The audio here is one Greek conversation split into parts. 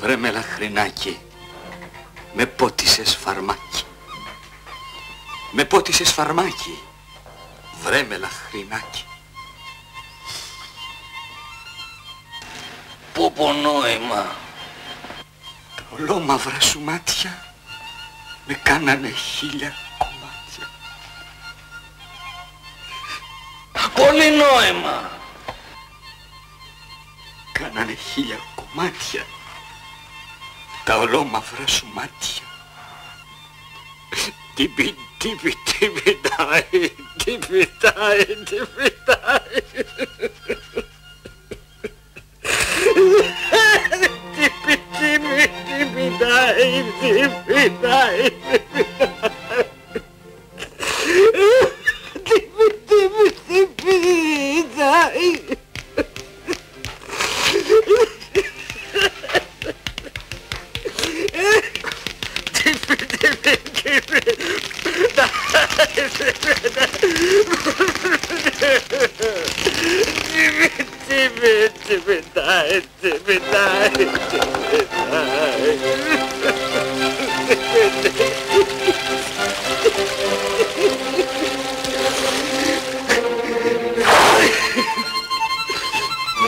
Βρε με λαχρινάκι, με πότισες φαρμάκι. Με πότισες φαρμάκι, βρε με λαχρινάκι. Πού νόημα. Τα ολόμαυρα σου μάτια με κάνανε 1000 κομμάτια. Πολύ νόημα. Κάνανε 1000 κομμάτια τα ολόμαυρα σου μάτια. Τι πιτάει.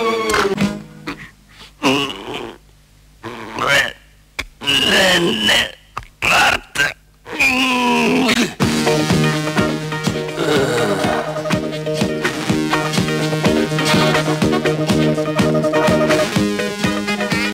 Ναι.